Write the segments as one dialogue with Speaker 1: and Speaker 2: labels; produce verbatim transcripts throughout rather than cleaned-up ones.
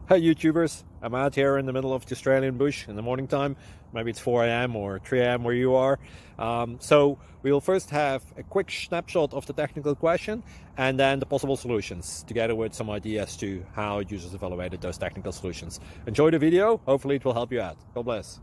Speaker 1: Hey YouTubers, I'm out here in the middle of the Australian bush in the morning time. Maybe it's four A M or three A M where you are. Um, so we'll first have a quick snapshot of the technical question and then the possible solutions, together with some ideas to how users evaluated those technical solutions. Enjoy the video, hopefully it will help you out. God bless.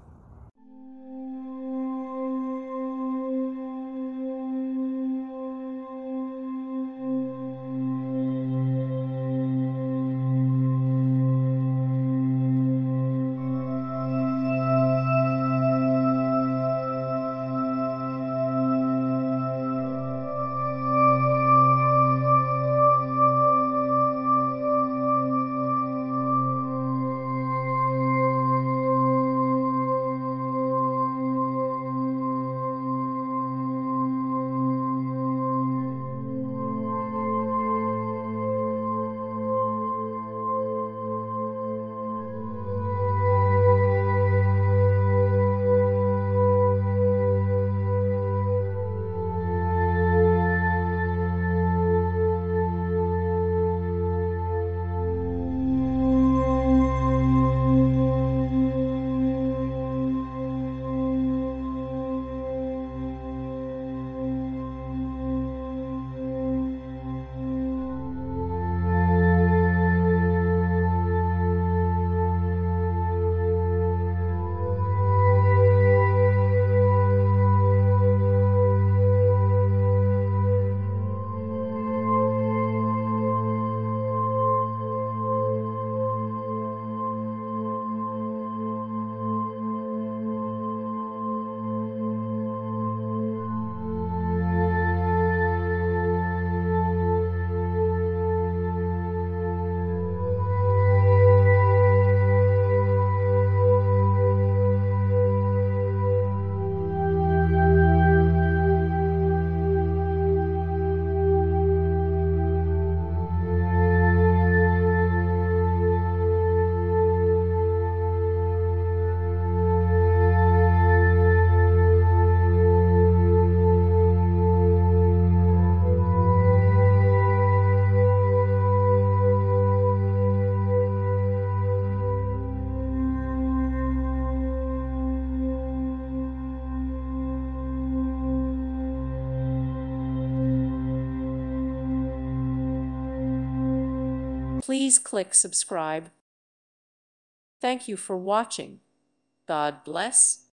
Speaker 2: Please click subscribe. Thank you for watching. God bless.